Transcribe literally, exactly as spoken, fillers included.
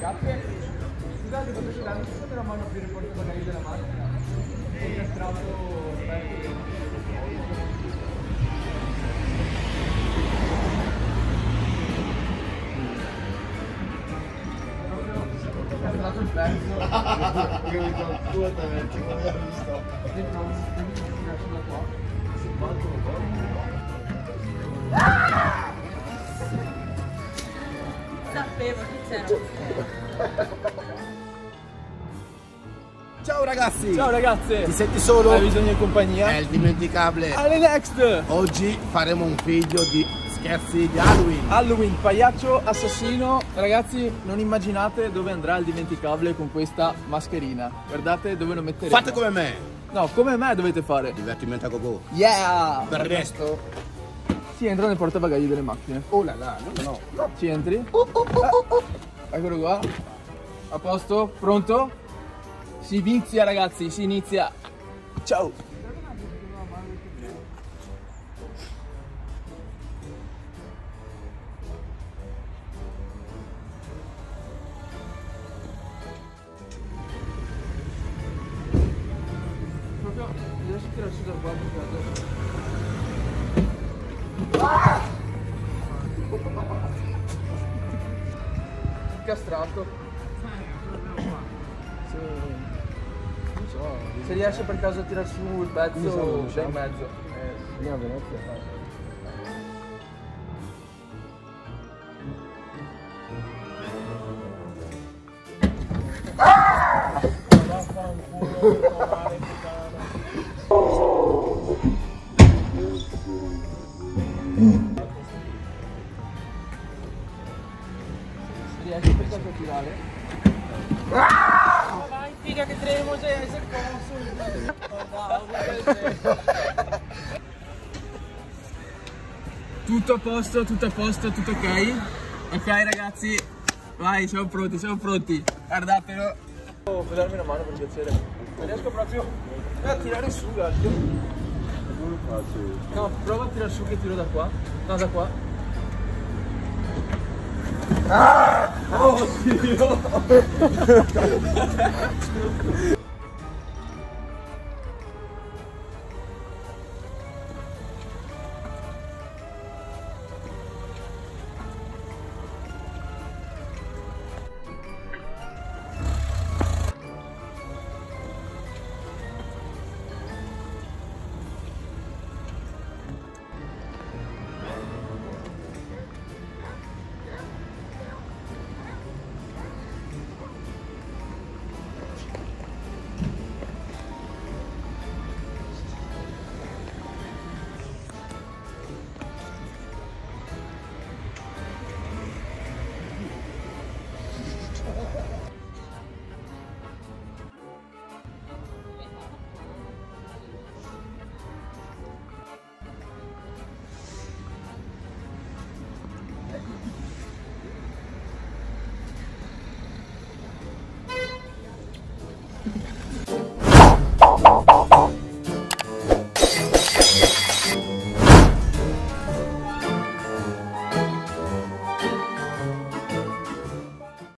sciacche. Scusate, potete darmi sempre la mano per il portabagagli della macchina? Ho incastrato il pezzo. Io mi sono assolutamente come ho visto. Dentro un lascio da qua. Si parte un po'. Sapevo che c'era. Ciao ragazzi! Ciao ragazze! Ti senti solo? Hai bisogno di compagnia? È il dimenticabile. Ale Next! Oggi faremo un video di scherzi di Halloween. Halloween, pagliaccio assassino. Ragazzi, non immaginate dove andrà il dimenticabile con questa mascherina. Guardate dove lo metteremo. Fate come me. No, come me dovete fare. Divertimento a go-go. Yeah! Per il resto. Si entra nel portabagagli delle macchine. Oh là là, no, no, no. Ci entri. Uh, uh, uh, uh. Eccolo qua. A posto? Pronto? Si inizia ragazzi, si inizia. Ciao! Proprio, adesso tiro su dal guardo ah! Incastrato. Sì. Non so. Se riesce per caso a tirar su il pezzo da in mezzo. Eh, sì, a Venezia. Se riesce per caso a tirare. Ah! Vai figa che tremo sei, sei tutto a posto, tutto a posto, tutto ok? Ok ragazzi, vai, siamo pronti, siamo pronti. Guardatelo. Oh, puoi darmi una mano per piacere? Non riesco proprio a tirare su, cacchio. No, prova a tirare su che tiro da qua. No, da qua. Ah! Oddio!